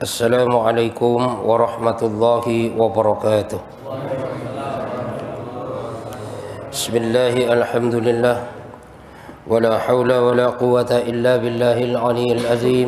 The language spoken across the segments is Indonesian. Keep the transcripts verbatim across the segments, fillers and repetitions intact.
Assalamualaikum warahmatullahi wabarakatuh. Bismillahi alhamdulillah. Wala hawla wala quwata illa billahil aliyyil azim.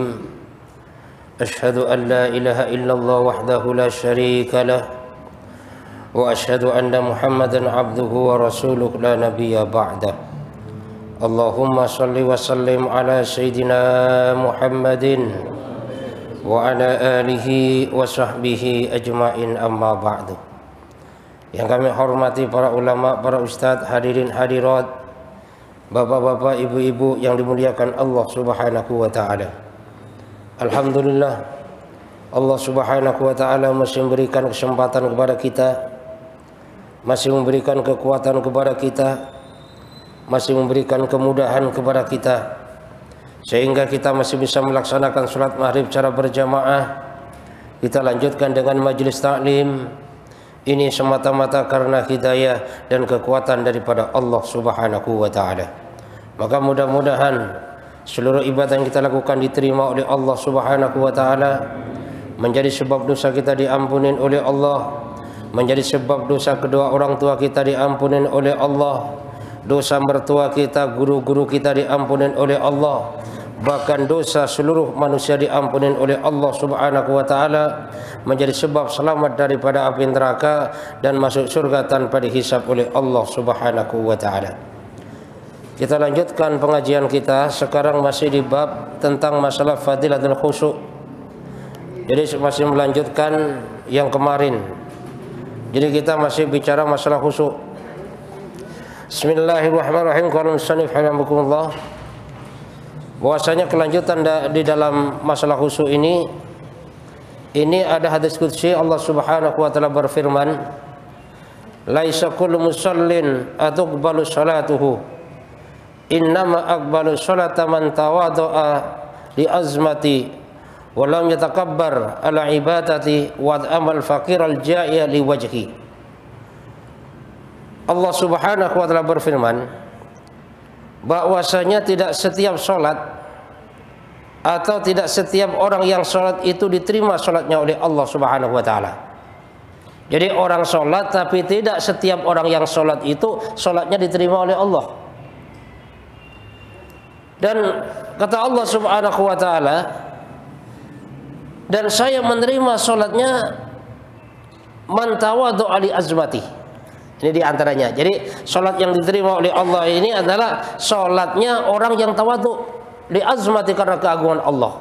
Ashhadu an la ilaha illallah wahdahu la syarika lah. Wa ashhadu anna Muhammadan abduhu wa rasuluh la nabiyya ba'dah. Allahumma salli wa sallim ala sayyidina Muhammadin wa ala alihi wa sahbihi ajma'in, amma ba'du. Yang kami hormati para ulama, para ustadz, hadirin hadirat, bapak-bapak, ibu-ibu yang dimuliakan Allah Subhanahu wa taala. Alhamdulillah, Allah Subhanahu wa taala masih memberikan kesempatan kepada kita, masih memberikan kekuatan kepada kita, masih memberikan kemudahan kepada kita, sehingga kita masih bisa melaksanakan sholat maghrib secara berjamaah. Kita lanjutkan dengan majelis taklim. Ini semata-mata karena hidayah dan kekuatan daripada Allah Subhanahu wa taala. Maka mudah-mudahan seluruh ibadah yang kita lakukan diterima oleh Allah Subhanahu wa taala, menjadi sebab dosa kita diampunin oleh Allah, menjadi sebab dosa kedua orang tua kita diampunin oleh Allah, dosa mertua kita, guru-guru kita diampunin oleh Allah, bahkan dosa seluruh manusia diampunin oleh Allah Subhanahu wa taala, menjadi sebab selamat daripada api neraka dan masuk surga tanpa dihisab oleh Allah Subhanahu wa taala. Kita lanjutkan pengajian kita. Sekarang masih di bab tentang masalah fadilatul khusyuk. Jadi masih melanjutkan yang kemarin. Jadi kita masih bicara masalah khusyuk. Bismillahirrahmanirrahim. Qala musannif rahimakumullah, bahwasanya kelanjutan di dalam masalah khusyuk ini, ini ada hadis qudsi. Allah Subhanahu wa taala berfirman, laisa kullu musallin atuqbalu salatuhu, innama aqbalu salata man tawadda'a li azmati wa lam yatakabbar ala ibadati wa amal faqir al ja'iya li wajhi. Allah Subhanahu wa taala berfirman bahwasanya tidak setiap sholat atau tidak setiap orang yang sholat itu diterima sholatnya oleh Allah Subhanahu wa taala. Jadi orang sholat, tapi tidak setiap orang yang sholat itu sholatnya diterima oleh Allah. Dan kata Allah Subhanahu wa taala, dan saya menerima sholatnya man tawaddu'a li azmati. Ini diantaranya. Jadi sholat yang diterima oleh Allah ini adalah sholatnya orang yang tawadhu li azmati, karena keagungan Allah.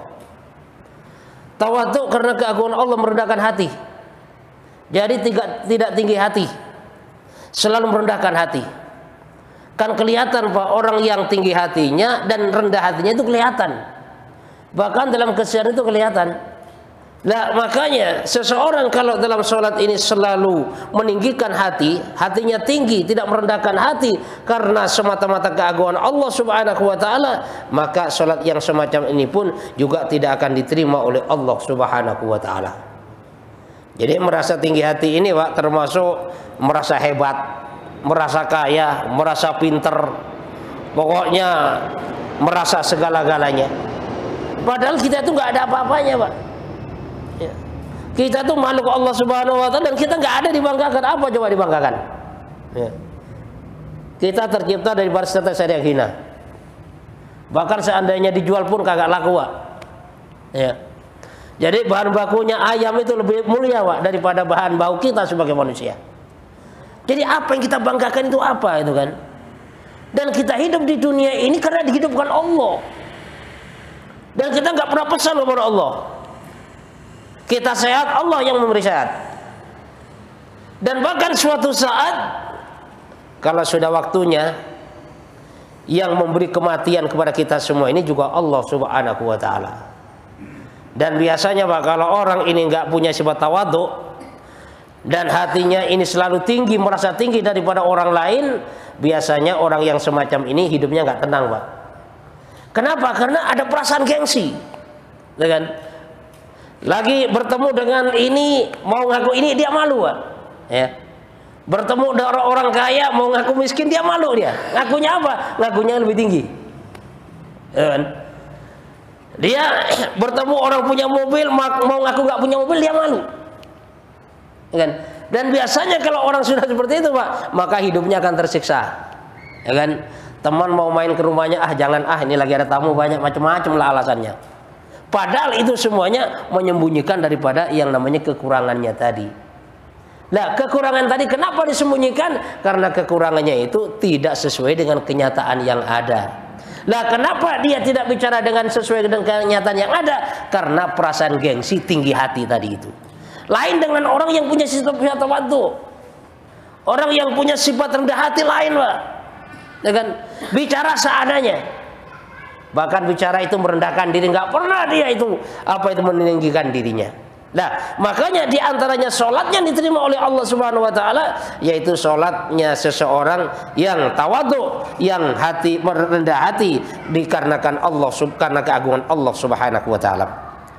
Tawadhu karena keagungan Allah, merendahkan hati. Jadi tidak, tidak tinggi hati, selalu merendahkan hati. Kan kelihatan Pak, orang yang tinggi hatinya dan rendah hatinya itu kelihatan. Bahkan dalam keseharian itu kelihatan. Nah, makanya seseorang kalau dalam sholat ini selalu meninggikan hati, hatinya tinggi, tidak merendahkan hati karena semata-mata keagungan Allah Subhanahu wa taala, maka sholat yang semacam ini pun juga tidak akan diterima oleh Allah Subhanahu wa taala. Jadi merasa tinggi hati ini Pak, termasuk merasa hebat, merasa kaya, merasa pinter, pokoknya merasa segala-galanya. Padahal kita itu nggak ada apa-apanya Pak. Ya. Kita tuh makhluk Allah Subhanahu wa taala dan kita nggak ada dibanggakan. Apa coba dibanggakan? Ya. Kita tercipta dari baris tetes yang hina. Bahkan seandainya dijual pun kagak laku, Pak. Ya. Jadi bahan bakunya ayam itu lebih mulia, Pak, daripada bahan baku kita sebagai manusia. Jadi apa yang kita banggakan itu apa itu kan? Dan kita hidup di dunia ini karena dihidupkan Allah. Dan kita nggak pernah pesan kepada Allah. Kita sehat, Allah yang memberi sehat. Dan bahkan suatu saat kalau sudah waktunya, yang memberi kematian kepada kita semua ini juga Allah Subhanahu wa taala. Dan biasanya Pak, kalau orang ini nggak punya sifat tawadhu dan hatinya ini selalu tinggi, merasa tinggi daripada orang lain, biasanya orang yang semacam ini hidupnya nggak tenang Pak. Kenapa? Karena ada perasaan gengsi, kan? Lagi bertemu dengan ini, mau ngaku ini, dia malu Pak. Ya. Bertemu dengan orang kaya, mau ngaku miskin, dia malu dia. Ngakunya apa? Ngakunya lebih tinggi. Ya kan? Dia bertemu orang punya mobil, mau ngaku nggak punya mobil, dia malu. Ya kan? Dan biasanya kalau orang sudah seperti itu, Pak, maka hidupnya akan tersiksa. Ya kan? Teman mau main ke rumahnya, ah jangan, ah ini lagi ada tamu banyak, macam-macam lah alasannya. Padahal itu semuanya menyembunyikan daripada yang namanya kekurangannya tadi. Nah, kekurangan tadi kenapa disembunyikan? Karena kekurangannya itu tidak sesuai dengan kenyataan yang ada. Nah, kenapa dia tidak bicara dengan sesuai dengan kenyataan yang ada? Karena perasaan gengsi, tinggi hati tadi itu. Lain dengan orang yang punya sifat tawadhu. Orang yang punya sifat rendah hati lain, Pak. Ya kan? Bicara seadanya. Bahkan bicara itu merendahkan diri, nggak pernah dia itu apa itu meninggikan dirinya. Nah, makanya diantaranya sholatnya diterima oleh Allah Subhanahu Wa Taala, yaitu sholatnya seseorang yang tawadhu, yang hati merendah hati dikarenakan Allah, karena keagungan Allah Subhanahu Wa Taala.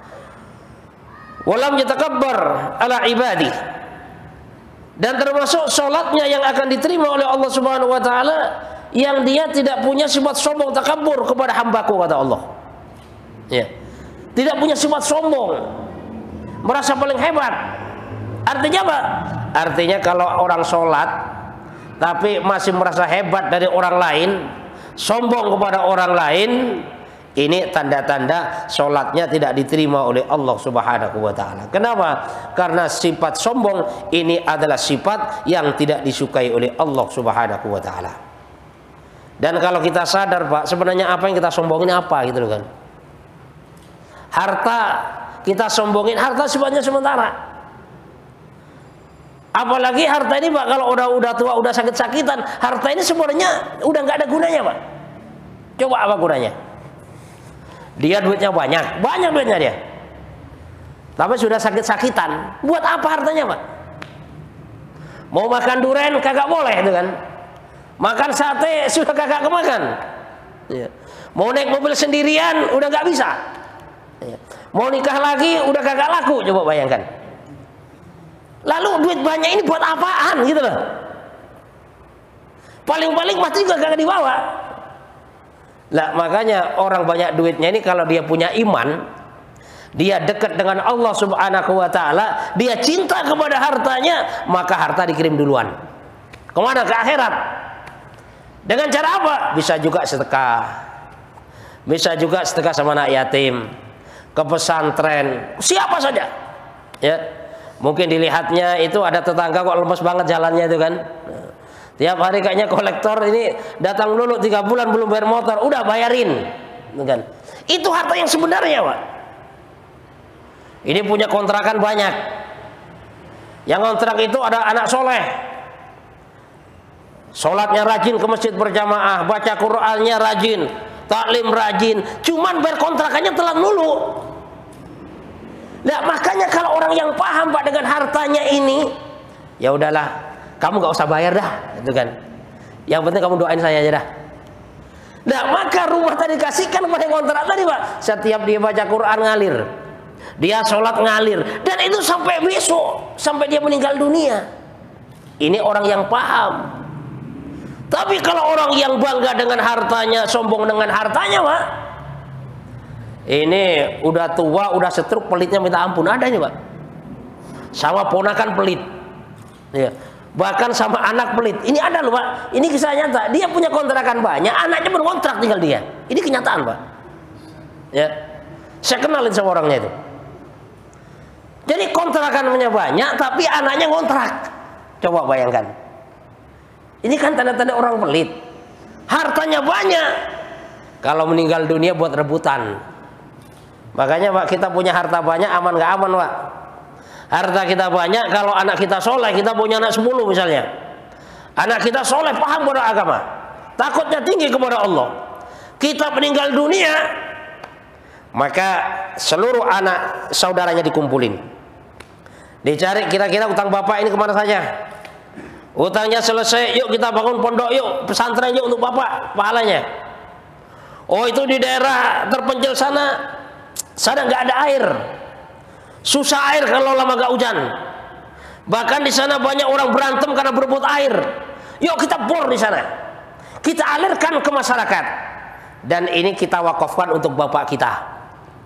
Walam yatakabbar ala ibadi. Dan termasuk sholatnya yang akan diterima oleh Allah Subhanahu Wa Taala, yang dia tidak punya sifat sombong takabur kepada hambaku, kata Allah. Ya. Tidak punya sifat sombong, merasa paling hebat. Artinya apa? Artinya kalau orang sholat tapi masih merasa hebat dari orang lain, sombong kepada orang lain, ini tanda-tanda sholatnya tidak diterima oleh Allah Subhanahu Wa Taala. Kenapa? Karena sifat sombong ini adalah sifat yang tidak disukai oleh Allah Subhanahu Wa Taala. Dan kalau kita sadar, Pak, sebenarnya apa yang kita sombongin apa gitu loh kan? Harta kita sombongin, harta sifatnya sementara. Apalagi harta ini, Pak, kalau udah udah tua, udah sakit-sakitan, harta ini sebenarnya udah nggak ada gunanya, Pak. Coba apa gunanya? Dia duitnya banyak, banyak duitnya dia. Tapi sudah sakit-sakitan, buat apa hartanya, Pak? Mau makan durian kagak boleh itu kan? Makan sate sudah kagak kemakan. Ya. Mau naik mobil sendirian udah nggak bisa. Ya. Mau nikah lagi udah kagak laku, coba bayangkan. Lalu duit banyak ini buat apaan gitu loh? Paling-paling mati juga kagak dibawa. Lah makanya orang banyak duitnya ini kalau dia punya iman, dia dekat dengan Allah Subhanahu Wa Taala, dia cinta kepada hartanya, maka harta dikirim duluan. Kemana? Ke akhirat. Dengan cara apa? Bisa juga sedekah, bisa juga sedekah sama anak yatim, ke pesantren, siapa saja. Ya, mungkin dilihatnya itu ada tetangga kok lemes banget jalannya itu kan. Tiap hari kayaknya kolektor ini datang dulu tiga bulan belum bayar motor, udah bayarin, kan? Itu harta yang sebenarnya, Pak. Ini punya kontrakan banyak. Yang kontrak itu ada anak soleh. Sholatnya rajin ke masjid berjamaah, baca Qur'annya rajin, taklim rajin, cuman bayar kontrakannya telat dulu. Nah, makanya kalau orang yang paham, Pak, dengan hartanya ini, ya udahlah, kamu gak usah bayar dah, itu kan. Yang penting kamu doain saya aja dah. Nah, maka rumah tadi kasihkan kepada kontrak tadi, Pak. Setiap dia baca Quran ngalir, dia sholat ngalir, dan itu sampai besok, sampai dia meninggal dunia. Ini orang yang paham. Tapi kalau orang yang bangga dengan hartanya, sombong dengan hartanya, Pak, ini udah tua, udah setruk, pelitnya minta ampun. Ada ini, Pak. Sama ponakan pelit, ya. Bahkan sama anak pelit. Ini ada loh, Pak. Ini kisah nyata. Dia punya kontrakan banyak, anaknya berkontrak tinggal dia. Ini kenyataan, Pak. Ya, saya kenalin sama orangnya itu. Jadi kontrakannya banyak, tapi anaknya ngontrak. Coba bayangkan. Ini kan tanda-tanda orang pelit. Hartanya banyak, kalau meninggal dunia buat rebutan. Makanya, Pak, kita punya harta banyak, aman nggak aman, Pak? Harta kita banyak, kalau anak kita soleh, kita punya anak sepuluh misalnya. Anak kita soleh, paham pada agama, takutnya tinggi kepada Allah. Kita meninggal dunia, maka seluruh anak saudaranya dikumpulin. Dicari kira-kira utang bapak ini kemana saja. Utangnya selesai, yuk kita bangun pondok, yuk pesantren, yuk untuk bapak pahalanya. Oh, itu di daerah terpencil sana, sana nggak ada air, susah air kalau lama nggak hujan. Bahkan di sana banyak orang berantem karena berebut air. Yuk kita bor di sana, kita alirkan ke masyarakat, dan ini kita wakafkan untuk bapak kita.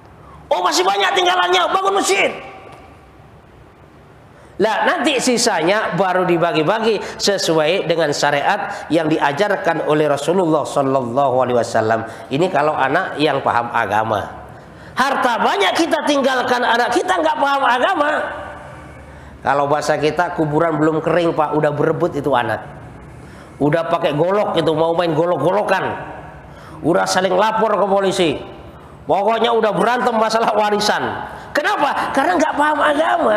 Oh masih banyak tinggalannya, bangun masjid. Lah nanti sisanya baru dibagi-bagi sesuai dengan syariat yang diajarkan oleh Rasulullah Sallallahu Alaihi Wasallam. Ini kalau anak yang paham agama. Harta banyak kita tinggalkan anak kita nggak paham agama. Kalau bahasa kita kuburan belum kering pak, udah berebut itu anak. Udah pakai golok itu mau main golok-golokan. Udah saling lapor ke polisi. Pokoknya udah berantem masalah warisan. Kenapa? Karena nggak paham agama.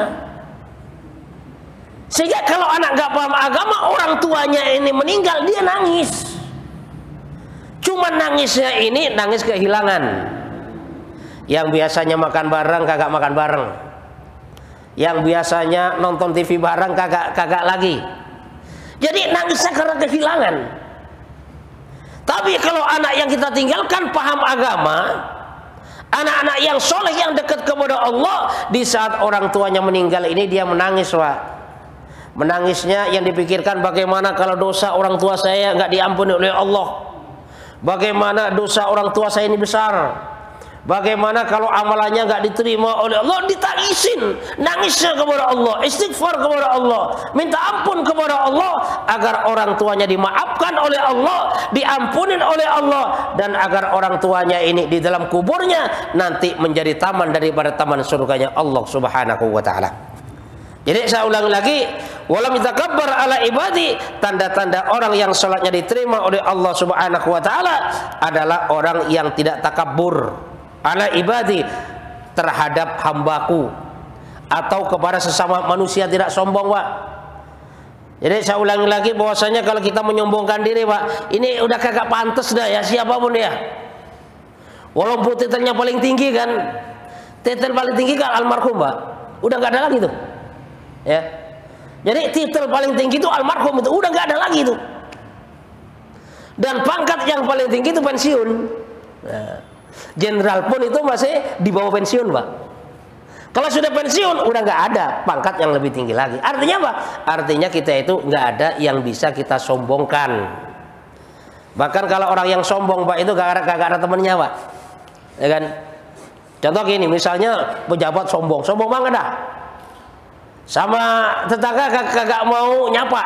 Sehingga kalau anak nggak paham agama, orang tuanya ini meninggal, dia nangis. Cuma nangisnya ini nangis kehilangan. Yang biasanya makan bareng kagak makan bareng. Yang biasanya nonton T V bareng kagak kagak lagi. Jadi nangisnya karena kehilangan. Tapi kalau anak yang kita tinggalkan paham agama, anak-anak yang soleh yang dekat kepada Allah, di saat orang tuanya meninggal ini dia menangis pak. Menangisnya yang dipikirkan bagaimana kalau dosa orang tua saya nggak diampuni oleh Allah. Bagaimana dosa orang tua saya ini besar. Bagaimana kalau amalannya nggak diterima oleh Allah, ditangisin, nangisnya kepada Allah, istighfar kepada Allah, minta ampun kepada Allah agar orang tuanya dimaafkan oleh Allah, diampunin oleh Allah, dan agar orang tuanya ini di dalam kuburnya nanti menjadi taman daripada taman surganya Allah Subhanahu wa taala. Jadi saya ulang lagi, walam yatakabbar ala ibadi, tanda-tanda orang yang salatnya diterima oleh Allah Subhanahu wa taala adalah orang yang tidak takabur ala ibadi terhadap hambaku atau kepada sesama manusia, tidak sombong pak. Jadi saya ulangi lagi bahwasanya kalau kita menyombongkan diri pak, ini udah kagak pantas dah ya siapapun ya. Walaupun titelnya paling tinggi kan, titel paling tinggi kan almarhum pak, udah nggak ada lagi tuh ya. Jadi titel paling tinggi itu almarhum, itu udah nggak ada lagi tuh. Dan pangkat yang paling tinggi itu pensiun. Nah, jenderal pun itu masih di bawah pensiun pak. Kalau sudah pensiun udah nggak ada pangkat yang lebih tinggi lagi. Artinya apa? Artinya kita itu nggak ada yang bisa kita sombongkan. Bahkan kalau orang yang sombong pak itu gak ada, gak ada temennya pak, ya kan? Contoh gini, misalnya pejabat sombong, sombong banget dah. Sama tetangga kagak mau nyapa.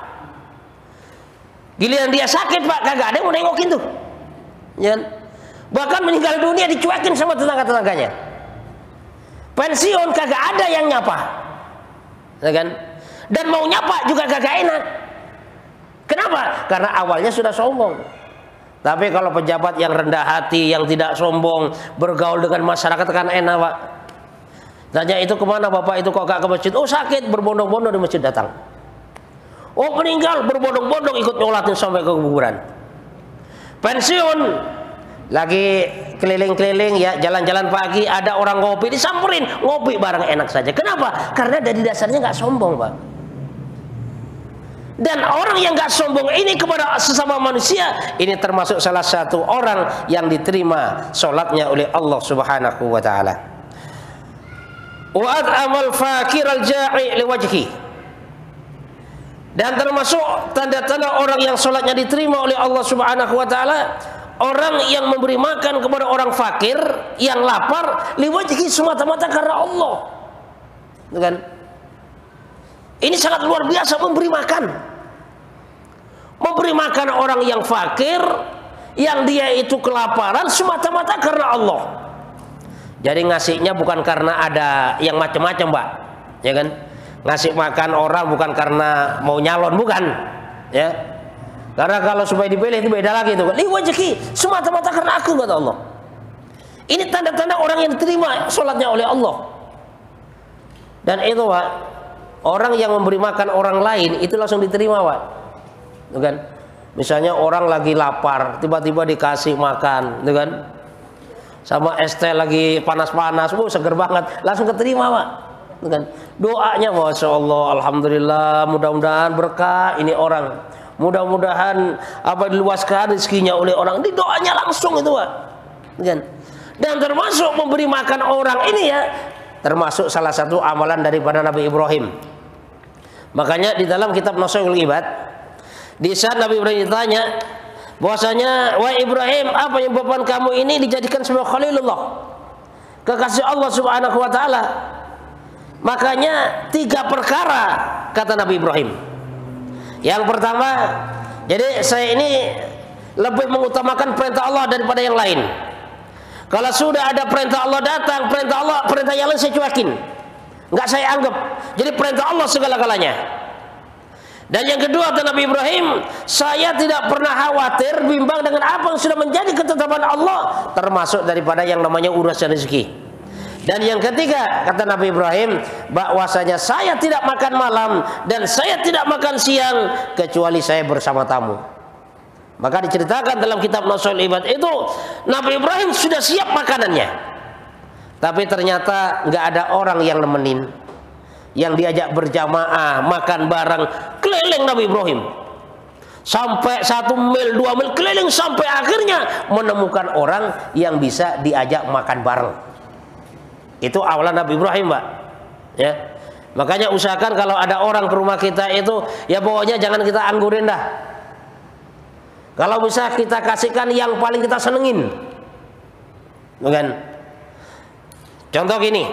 Giliran dia sakit pak, kagak ada yang mau nengokin tuh, ya kan? Bahkan meninggal dunia dicuekin sama tetangga-tetangganya. Pensiun kagak ada yang nyapa, ya kan? Dan mau nyapa juga kagak enak. Kenapa? Karena awalnya sudah sombong. Tapi kalau pejabat yang rendah hati, yang tidak sombong, bergaul dengan masyarakat kan enak pak. Tanya itu kemana bapak itu kok gak ke masjid? Oh sakit, berbondong-bondong di masjid datang. Oh meninggal, berbondong-bondong ikut nyolatin sampai ke kuburan. Pensiun, lagi keliling-keliling ya, jalan-jalan pagi, ada orang ngopi, disamperin, ngopi bareng enak saja. Kenapa? Karena dari dasarnya nggak sombong pak. Dan orang yang nggak sombong ini kepada sesama manusia, ini termasuk salah satu orang yang diterima sholatnya oleh Allah Subhanahu wa taala. Wa at'amal fakir al-ja'i liwajhi. Dan termasuk tanda-tanda orang yang sholatnya diterima oleh Allah Subhanahu wa taala, orang yang memberi makan kepada orang fakir yang lapar liwajhi, semata-mata karena Allah. Kan? Ini sangat luar biasa, memberi makan. Memberi makan orang yang fakir yang dia itu kelaparan semata-mata karena Allah. Jadi ngasihnya bukan karena ada yang macam-macam, Pak. Ya kan? Ngasih makan orang bukan karena mau nyalon, bukan. Ya. Karena kalau supaya dipilih itu beda lagi itu. Liwajhi, semata-mata karena aku, kata Allah. Ini tanda-tanda orang yang diterima sholatnya oleh Allah. Dan itu, Pak, orang yang memberi makan orang lain itu langsung diterima, Pak. Kan? Misalnya orang lagi lapar, tiba-tiba dikasih makan, kan? Sama es teh lagi panas-panas, oh seger banget, langsung keterima, Pak. Kan? Doanya, masya Allah, alhamdulillah, mudah-mudahan berkah ini orang, mudah-mudahan apa diluaskan rezekinya oleh orang. Di doanya langsung itu, Pak. Kan? Dan termasuk memberi makan orang ini ya, termasuk salah satu amalan daripada Nabi Ibrahim. Makanya di dalam kitab Nashul Ibad, di saat Nabi Ibrahim ditanya bahwasanya, wahai Ibrahim, apa yang menyebabkan kamu ini dijadikan sebagai Khalilullah? kekasih Allah Subhanahu wa taala. Makanya tiga perkara kata Nabi Ibrahim. Yang pertama, jadi saya ini lebih mengutamakan perintah Allah daripada yang lain. Kalau sudah ada perintah Allah datang, perintah Allah, perintah yang lain saya cuekin, nggak saya anggap. Jadi perintah Allah segala-galanya. Dan yang kedua kata Nabi Ibrahim, saya tidak pernah khawatir, bimbang dengan apa yang sudah menjadi ketetapan Allah, termasuk daripada yang namanya urusan rezeki. Dan yang ketiga kata Nabi Ibrahim, bahwasanya saya tidak makan malam dan saya tidak makan siang kecuali saya bersama tamu. Maka diceritakan dalam kitab Nasul Ibad itu Nabi Ibrahim sudah siap makanannya, tapi ternyata nggak ada orang yang nemenin, yang diajak berjamaah makan bareng. Keliling Nabi Ibrahim sampai satu mil, dua mil keliling, sampai akhirnya menemukan orang yang bisa diajak makan bareng. Itu awalan Nabi Ibrahim, Pak. Ya. Makanya usahakan kalau ada orang ke rumah kita itu, ya pokoknya jangan kita anggurin dah. Kalau bisa kita kasihkan yang paling kita senengin. Bukan? Contoh gini.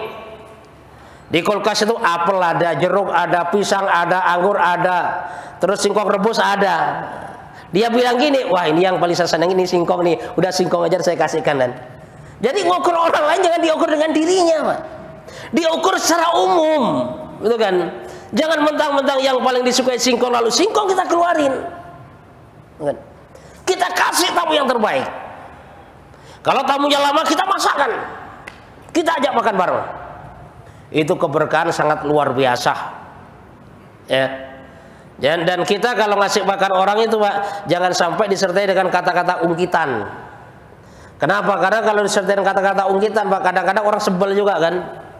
Di kulkas itu apel ada, jeruk ada, pisang ada, anggur ada, terus singkong rebus ada. Dia bilang gini, wah ini yang paling saya seneng ini singkong nih. Udah singkong aja saya kasihkan dan. Jadi ngukur orang lain jangan diukur dengan dirinya, Pak. Diukur secara umum, gitu kan? Jangan mentang-mentang yang paling disukai singkong lalu singkong kita keluarin. Kan? Kita kasih tamu yang terbaik. Kalau tamunya lama kita masakan, kita ajak makan bareng. Itu keberkahan sangat luar biasa. Ya. Dan, dan kita kalau ngasih makan orang itu, Pak, jangan sampai disertai dengan kata-kata ungkitan. Kenapa? Karena kalau disertai dengan kata-kata ungkitan, Pak, kadang-kadang orang sebel juga kan.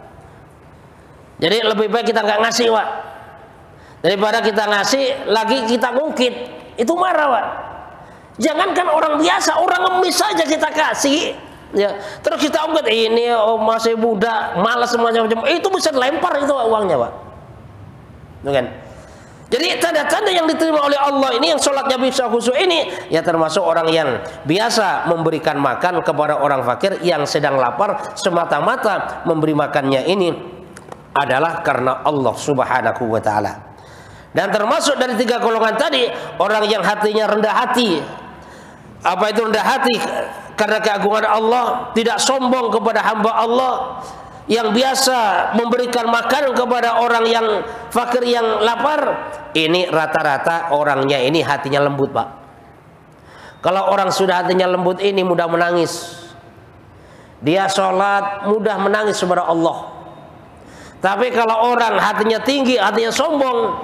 Jadi lebih baik kita nggak ngasih, Pak, daripada kita ngasih lagi kita ngungkit. Itu marah, Pak. Jangankan orang biasa, orang ngemis saja kita kasih, ya. Terus kita ungkit, ini oh, masih muda, malas semuanya macam itu, bisa lempar itu uangnya, Pak. Bukan? Jadi tanda-tanda yang diterima oleh Allah ini, yang sholatnya bisa khusyuk ini, ya termasuk orang yang biasa memberikan makan kepada orang fakir yang sedang lapar, semata-mata memberi makannya ini adalah karena Allah Subhanahu wa ta'ala. Dan termasuk dari tiga golongan tadi, orang yang hatinya rendah hati. Apa itu rendah hati? Karena keagungan Allah, tidak sombong kepada hamba Allah, yang biasa memberikan makanan kepada orang yang fakir yang lapar. Ini rata-rata orangnya ini hatinya lembut, Pak. Kalau orang sudah hatinya lembut ini mudah menangis. Dia sholat mudah menangis kepada Allah. Tapi kalau orang hatinya tinggi, hatinya sombong,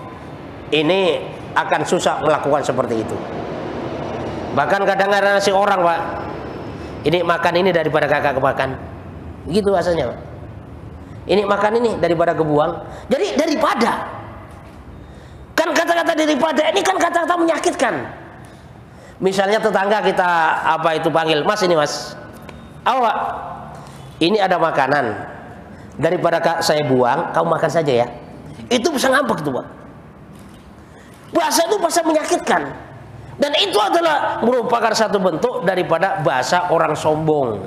ini akan susah melakukan seperti itu. Bahkan kadang-kadang si orang, Pak, ini makan ini daripada kakak kemakan. Gitu rasanya, Pak. Ini makan ini daripada kebuang. Jadi daripada. Kan kata-kata daripada ini kan kata-kata menyakitkan. Misalnya tetangga kita apa itu panggil, Mas ini Mas, awak ini ada makanan, daripada saya buang, kamu makan saja ya. Itu bisa ngambek tuh, Pak. Bahasa itu bahasa menyakitkan. Dan itu adalah merupakan satu bentuk daripada bahasa orang sombong.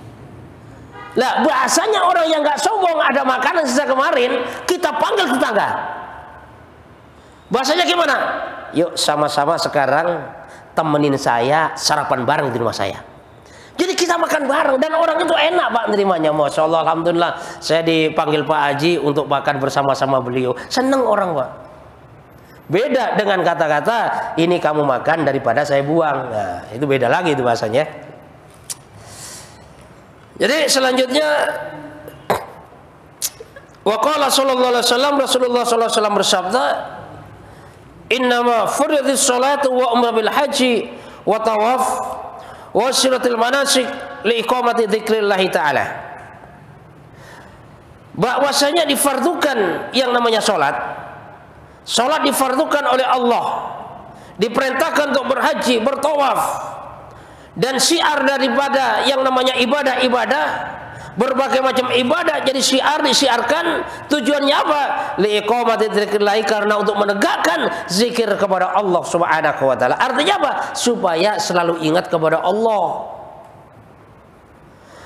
Nah, bahasanya orang yang nggak sombong, ada makanan sisa kemarin, kita panggil tetangga. Bahasanya gimana? Yuk sama-sama sekarang temenin saya sarapan bareng di rumah saya. Jadi kita makan bareng dan orang itu enak, Pak, nerimanya. Masya Allah, alhamdulillah. Saya dipanggil Pak Haji untuk makan bersama-sama beliau. Seneng orang, Pak. Beda dengan kata-kata ini kamu makan daripada saya buang. Nah, itu beda lagi itu bahasanya. Jadi selanjutnya, waqala sallallahu alaihi wasallam, Rasulullah sallallahu alaihi wasallam bersabda, innama furidhis salatu wa umrah bil haji wa tawaf wa syiratil manasik li iqamati dzikrillah ta'ala. Bahwasanya difardukan yang namanya salat. Salat difardukan oleh Allah. Diperintahkan untuk berhaji, bertawaf. Dan syiar daripada yang namanya ibadah-ibadah, berbagai macam ibadah jadi syiar, disiarkan. Tujuannya apa? Liiqamati dzikrillah, karena untuk menegakkan zikir kepada Allah Subhanahu wa taala. Artinya apa? Supaya selalu ingat kepada Allah.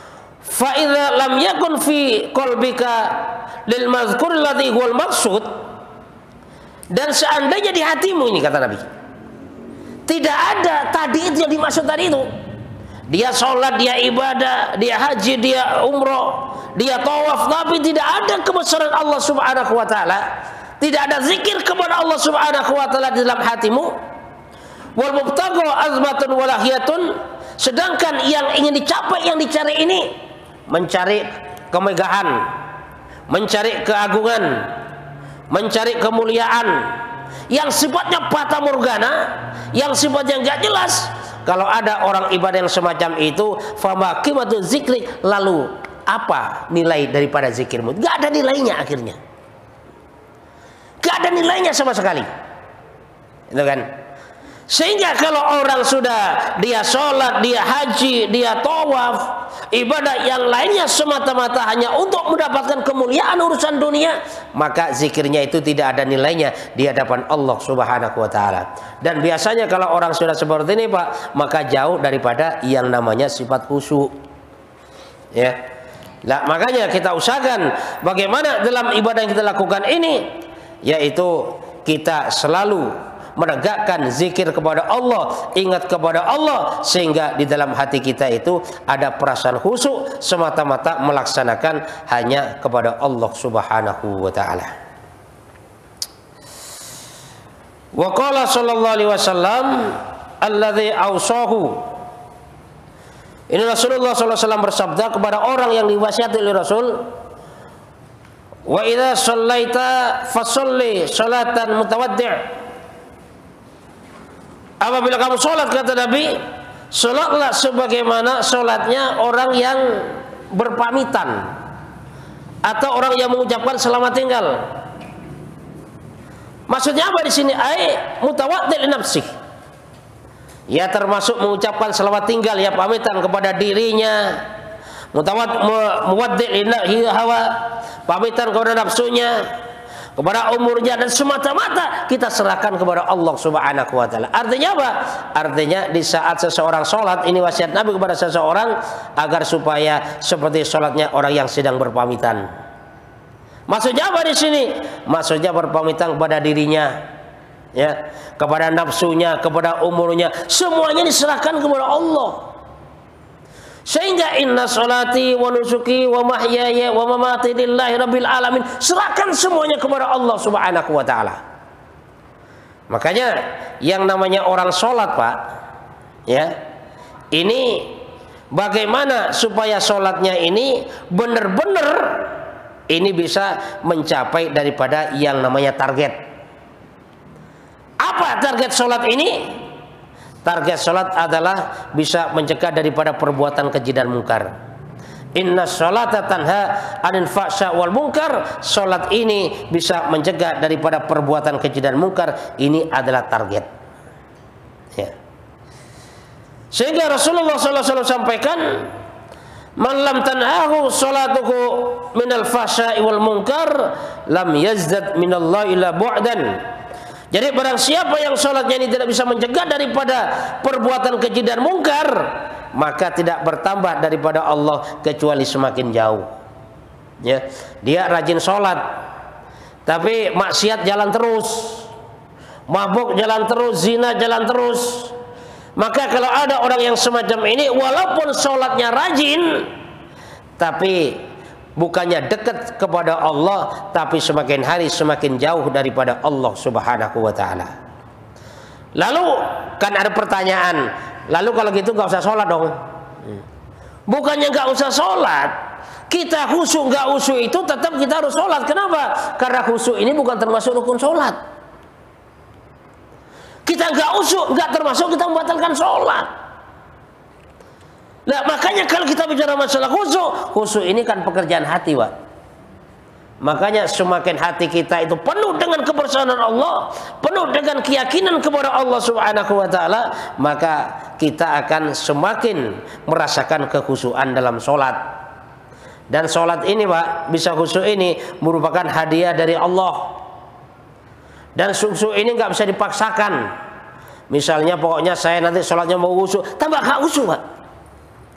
Fa idza lam yakun fi qalbika lil mazkur alladhi huwal maqsud, dan seandainya di hatimu ini, kata Nabi, tidak ada tadi itu yang dimaksud tadi itu, dia sholat, dia ibadah, dia haji, dia umroh, dia tawaf, tapi tidak ada kebesaran Allah Subhanahu wa taala, tidak ada zikir kepada Allah Subhanahu wa taala di dalam hatimu, wal mubtagha azmatun walahiyatun, sedangkan yang ingin dicapai, yang dicari ini mencari kemegahan, mencari keagungan, mencari kemuliaan yang sifatnya fata morgana, yang sifatnya enggak jelas. Kalau ada orang ibadah yang semacam itu, fama qimatu zikri, lalu apa nilai daripada zikirmu? Enggak ada nilainya akhirnya. Enggak ada nilainya sama sekali. Itu kan? Sehingga kalau orang sudah dia sholat, dia haji, dia tawaf, ibadah yang lainnya semata-mata hanya untuk mendapatkan kemuliaan urusan dunia, maka zikirnya itu tidak ada nilainya di hadapan Allah Subhanahu wa taala. Dan biasanya kalau orang sudah seperti ini, Pak, maka jauh daripada yang namanya sifat khusyuk. Ya. Nah, makanya kita usahakan bagaimana dalam ibadah yang kita lakukan ini, yaitu kita selalu menegakkan zikir kepada Allah, ingat kepada Allah, sehingga di dalam hati kita itu ada perasaan khusyuk, semata-mata melaksanakan hanya kepada Allah Subhanahu wa taala. Wa qala sallallahu alaihi wasallam alladzi awsahu, ini Rasulullah sallallahu alaihi wasallam bersabda kepada orang yang diwasiati oleh Rasul, wa idza shallaita fasalli salatan mutawaddi', apabila kamu sholat, kata Nabi, sholatlah sebagaimana sholatnya orang yang berpamitan atau orang yang mengucapkan selamat tinggal. Maksudnya apa di sini? Ai mutawaddi' li nafsi. Ya, termasuk mengucapkan selamat tinggal, ya, pamitan kepada dirinya. Mutawaddi' li hawa, pamitan kepada nafsunya, kepada umurnya, dan semata-mata kita serahkan kepada Allah Subhanahu wa taala. Artinya apa? Artinya di saat seseorang sholat, ini wasiat Nabi kepada seseorang agar supaya seperti sholatnya orang yang sedang berpamitan. Maksudnya apa di sini? Maksudnya berpamitan kepada dirinya, ya, kepada nafsunya, kepada umurnya, semuanya diserahkan kepada Allah. Sehingga inna sholati wa nusuki wa mahyaya wa mamati lillahi rabbil alamin, serahkan semuanya kepada Allah Subhanahu wa taala. Makanya yang namanya orang sholat, Pak, ya, ini bagaimana supaya sholatnya ini benar-benar ini bisa mencapai daripada yang namanya target. Apa target sholat ini? Target sholat adalah bisa mencegah daripada perbuatan keji dan mungkar. Inna sholata tanha anil fahsya wal munkar. Sholat ini bisa mencegah daripada perbuatan keji dan mungkar. Ini adalah target, ya. Sehingga Rasulullah shallallahu alaihi wasallam sampaikan, man lam tanhahu sholatuhu minal fahsya wal munkar lam yazdad minallahi illa bu'dan. Jadi barang siapa yang sholatnya ini tidak bisa mencegah daripada perbuatan keji dan mungkar, maka tidak bertambah daripada Allah kecuali semakin jauh. Ya, dia rajin sholat, tapi maksiat jalan terus, mabuk jalan terus, zina jalan terus. Maka kalau ada orang yang semacam ini, walaupun sholatnya rajin, tapi bukannya dekat kepada Allah, tapi semakin hari semakin jauh daripada Allah Subhanahu wa taala. Lalu kan ada pertanyaan, lalu kalau gitu nggak usah sholat dong? Bukannya nggak usah sholat, kita khusyuk nggak khusyuk itu tetap kita harus sholat. Kenapa? Karena khusyuk ini bukan termasuk rukun sholat. Kita nggak khusyuk nggak termasuk kita membatalkan sholat. Nah, makanya kalau kita bicara masalah khusyuk, khusyuk ini kan pekerjaan hati, Pak. Makanya semakin hati kita itu penuh dengan kebersamaan Allah, penuh dengan keyakinan kepada Allah Subhanahu wa taala, maka kita akan semakin merasakan kekhusyukan dalam sholat. Dan sholat ini, Pak, bisa khusyuk ini merupakan hadiah dari Allah. Dan khusyuk ini nggak bisa dipaksakan. Misalnya pokoknya saya nanti sholatnya mau khusyuk, tambah gak khusyuk, Pak.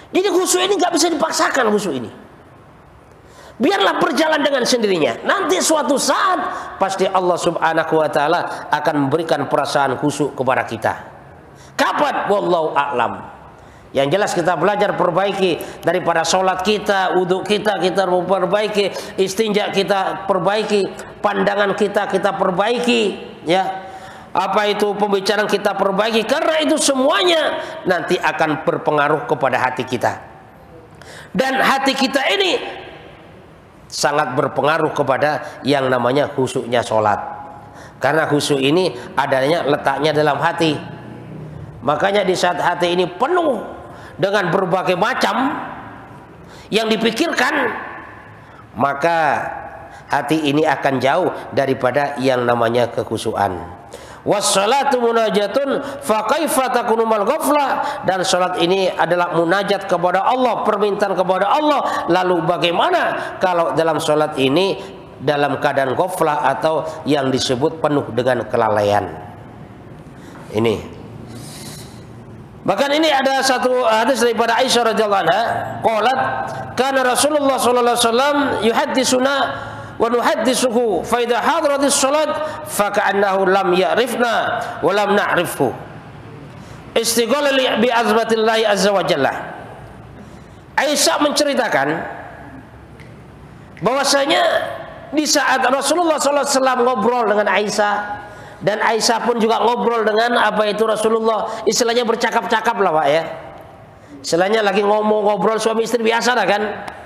Jadi khusyuk ini nggak bisa dipaksakan khusyuk ini. Biarlah berjalan dengan sendirinya. Nanti suatu saat pasti Allah Subhanahu wa taala akan memberikan perasaan khusyuk kepada kita. Kapan? Wallahu a'lam. Yang jelas kita belajar perbaiki daripada sholat kita, wudhu kita kita perbaiki, istinja kita perbaiki, pandangan kita kita perbaiki, ya. Apa itu pembicaraan kita perbaiki, karena itu semuanya nanti akan berpengaruh kepada hati kita. Dan hati kita ini sangat berpengaruh kepada yang namanya khusyuknya sholat. Karena khusyuk ini adanya letaknya dalam hati. Makanya di saat hati ini penuh dengan berbagai macam yang dipikirkan, maka hati ini akan jauh daripada yang namanya kekhusyukan. Wassalatu munajatun fa kaifa takunu mal ghaflah, dan salat ini adalah munajat kepada Allah, permintaan kepada Allah. Lalu bagaimana kalau dalam salat ini dalam keadaan ghaflah atau yang disebut penuh dengan kelalaian? Ini. Bahkan ini ada satu hadis daripada Aisyah radhiyallahu anha, qalat kana Rasulullah sallallahu alaihi wasallam yuhadditsuna wa nuhadditsuhu fa idza hadaratis shalat fa ka'annahu lam ya'rifna wa lam na'rifhu istighala bi azmatillahi azza wa jalla. Aisyah menceritakan bahwasanya di saat Rasulullah sallallahu alaihi wasallam ngobrol dengan Aisyah, dan Aisyah pun juga ngobrol dengan apa itu Rasulullah, istilahnya bercakap-cakap lah Pak ya, istilahnya lagi ngomong ngobrol suami istri biasa lah kan.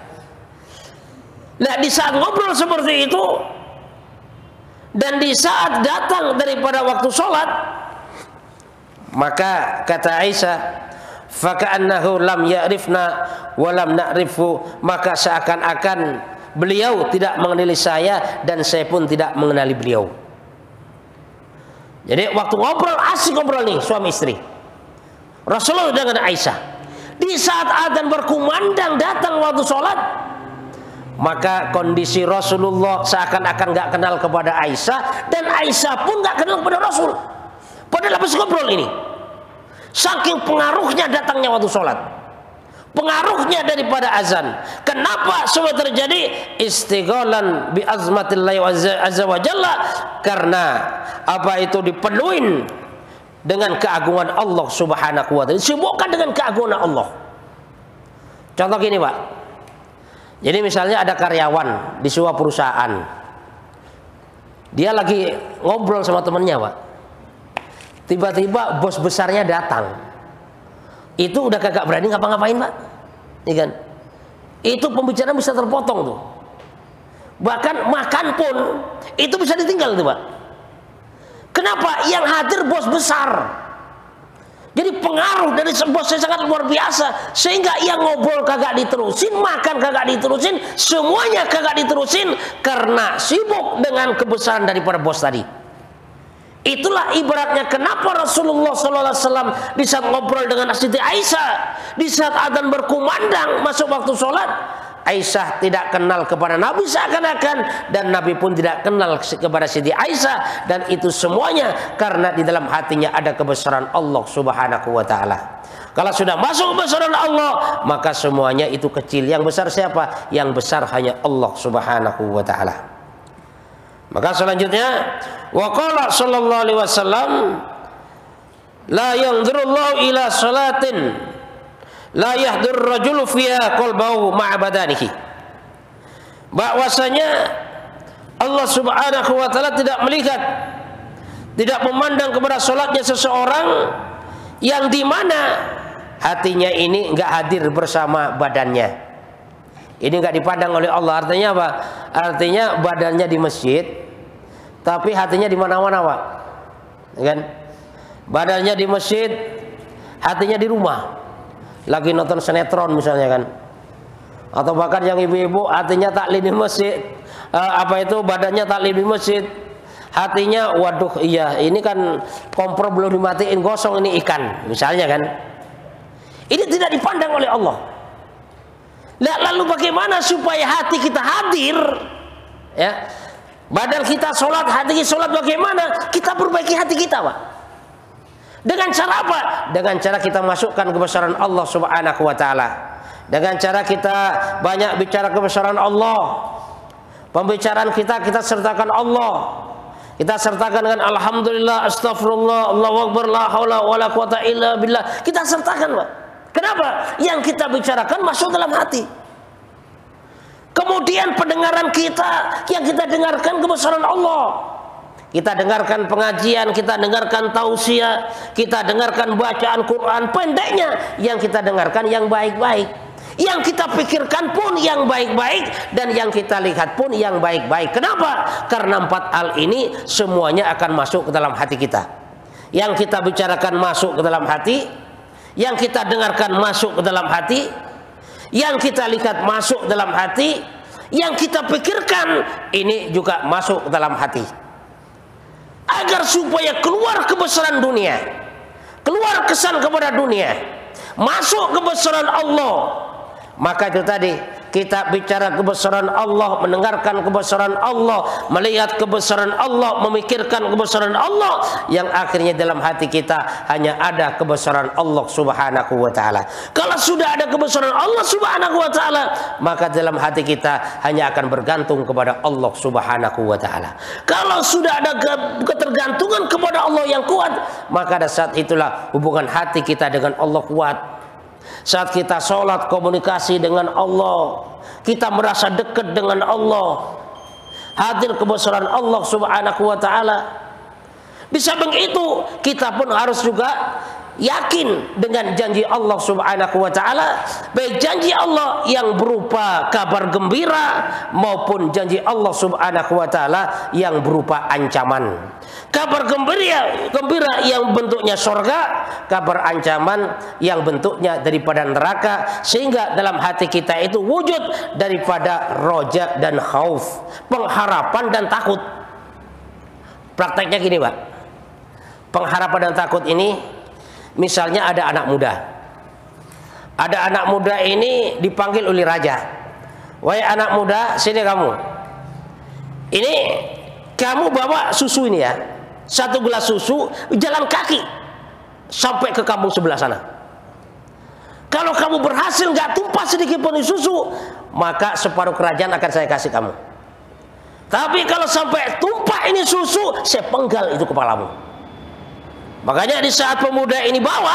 Nah, di saat ngobrol seperti itu dan di saat datang daripada waktu sholat, maka kata Aisyah, faka'annahu lam ya'rifna wa lam na'rifu, maka seakan-akan beliau tidak mengenali saya dan saya pun tidak mengenali beliau. Jadi waktu ngobrol, asik ngobrol nih suami istri Rasulullah dengan Aisyah. Di saat adzan berkumandang datang waktu sholat, maka kondisi Rasulullah seakan-akan nggak kenal kepada Aisyah, dan Aisyah pun nggak kenal kepada Rasul. Padahal habis ngobrol ini, saking pengaruhnya datangnya waktu sholat, pengaruhnya daripada azan. Kenapa semua terjadi? Istighalan bi azmatillahi azza wa jalla, karena apa itu dipenuhin dengan keagungan Allah Subhanahu wa taala, disibukkan dengan keagungan Allah. Contoh gini Pak, jadi misalnya ada karyawan di sebuah perusahaan, dia lagi ngobrol sama temennya Pak, tiba-tiba bos besarnya datang, itu udah kagak berani ngapa-ngapain Pak, ya kan? Itu pembicaraan bisa terpotong tuh, bahkan makan pun itu bisa ditinggal tuh Pak. Kenapa? Yang hadir bos besar. Jadi pengaruh dari bosnya sangat luar biasa, sehingga yang ngobrol kagak diterusin, makan kagak diterusin, semuanya kagak diterusin karena sibuk dengan kebesaran daripada bos tadi. Itulah ibaratnya kenapa Rasulullah shallallahu alaihi wasallam di saat ngobrol dengan Siti Aisyah, di saat adzan berkumandang masuk waktu sholat, Aisyah tidak kenal kepada Nabi seakan-akan, dan Nabi pun tidak kenal kepada Siti Aisyah, dan itu semuanya karena di dalam hatinya ada kebesaran Allah Subhanahu wa taala. Kalau sudah masuk kebesaran Allah, maka semuanya itu kecil. Yang besar siapa? Yang besar hanya Allah Subhanahu wa taala. Maka selanjutnya, wa qala sallallahu alaihi wasallam, la yanzurullahu ila salatin la yahdur rajulu fiha qalbahu ma'a badanihi. Bahwasanya Allah Subhanahu wa taala tidak melihat, tidak memandang kepada salatnya seseorang yang di mana hatinya ini enggak hadir bersama badannya. Ini enggak dipandang oleh Allah. Artinya apa? Artinya badannya di masjid tapi hatinya di mana-mana Pak, kan? Badannya di masjid, hatinya di rumah, lagi nonton sinetron misalnya kan, atau bahkan yang ibu-ibu hatinya taklim di masjid, uh, apa itu badannya taklim di masjid, hatinya waduh iya ini kan kompor belum dimatiin gosong ini ikan misalnya kan. Ini tidak dipandang oleh Allah. Nah, lalu bagaimana supaya hati kita hadir, ya? Badan kita sholat, hati kita sholat, bagaimana kita perbaiki hati kita Pak? Dengan cara apa? Dengan cara kita masukkan kebesaran Allah Subhanahu wa taala. Dengan cara kita banyak bicara kebesaran Allah. Pembicaraan kita kita sertakan Allah. Kita sertakan dengan alhamdulillah, astagfirullah, Allahu akbar, la haula wala quwata illa billah. Kita sertakan, Pak. Kenapa? Yang kita bicarakan masuk dalam hati. Kemudian pendengaran kita, yang kita dengarkan kebesaran Allah. Kita dengarkan pengajian, kita dengarkan tausiah, kita dengarkan bacaan Quran. Pendeknya, yang kita dengarkan yang baik-baik. Yang kita pikirkan pun yang baik-baik, dan yang kita lihat pun yang baik-baik. Kenapa? Karena empat hal ini semuanya akan masuk ke dalam hati kita. Yang kita bicarakan masuk ke dalam hati, yang kita dengarkan masuk ke dalam hati, yang kita lihat masuk ke dalam hati, yang kita pikirkan ini juga masuk ke dalam hati. Agar supaya keluar kebesaran dunia, keluar kesan kepada dunia, masuk kebesaran Allah. Maka itu tadi, kita bicara kebesaran Allah, mendengarkan kebesaran Allah, melihat kebesaran Allah, memikirkan kebesaran Allah, yang akhirnya dalam hati kita hanya ada kebesaran Allah subhanahu wa ta'ala. Kalau sudah ada kebesaran Allah subhanahu wa ta'ala, maka dalam hati kita hanya akan bergantung kepada Allah subhanahu wa ta'ala. Kalau sudah ada ketergantungan kepada Allah yang kuat, maka pada saat itulah hubungan hati kita dengan Allah kuat. Saat kita sholat, komunikasi dengan Allah, kita merasa dekat dengan Allah, hadir kebesaran Allah subhanahu wa ta'ala. Di samping itu, kita pun harus juga yakin dengan janji Allah subhanahu wa ta'ala, baik janji Allah yang berupa kabar gembira maupun janji Allah subhanahu wa ta'ala yang berupa ancaman. Kabar gembira, gembira yang bentuknya surga, kabar ancaman yang bentuknya daripada neraka, sehingga dalam hati kita itu wujud daripada roja dan khauf, pengharapan dan takut. Prakteknya gini, Pak. Pengharapan dan takut ini, misalnya ada anak muda. Ada anak muda ini dipanggil oleh raja. Wahai anak muda, sini kamu. Ini kamu bawa susu ini ya. Satu gelas susu, jalan kaki sampai ke kampung sebelah sana. Kalau kamu berhasil nggak tumpah sedikit pun susu, maka separuh kerajaan akan saya kasih kamu. Tapi kalau sampai tumpah ini susu, saya penggal itu kepalamu. Makanya di saat pemuda ini bawa,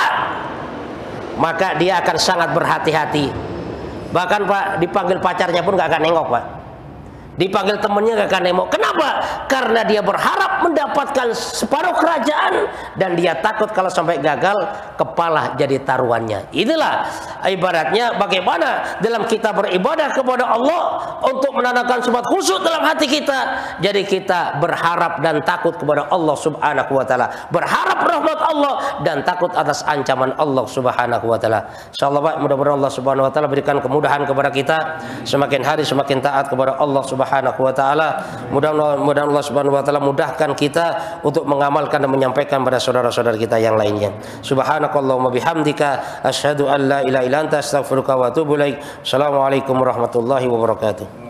maka dia akan sangat berhati-hati. Bahkan Pak, dipanggil pacarnya pun nggak akan nengok, Pak. Dipanggil temannya gak akan nengok. Kenapa? Karena dia berharap mendapatkan separuh kerajaan, dan dia takut kalau sampai gagal, kepala jadi taruhannya. Inilah ibaratnya bagaimana dalam kita beribadah kepada Allah untuk menanamkan sifat khusyuk dalam hati kita. Jadi kita berharap dan takut kepada Allah subhanahu wa ta'ala, berharap rahmat Allah dan takut atas ancaman Allah subhanahu wa ta'ala. Insyaallah Pak, mudah-mudahan Allah subhanahu wa ta'ala berikan kemudahan kepada kita, semakin hari semakin taat kepada Allah subhanahu Subhanahu wa ta'ala. Mudah-mudahan Allah subhanahu wa ta'ala mudahkan kita untuk mengamalkan dan menyampaikan pada saudara-saudara kita yang lainnya. Subhanakallahumma bihamdika asyhadu an la ilaha illa anta astaghfiruka wa atubu ilaik. Assalamualaikum warahmatullahi wabarakatuh.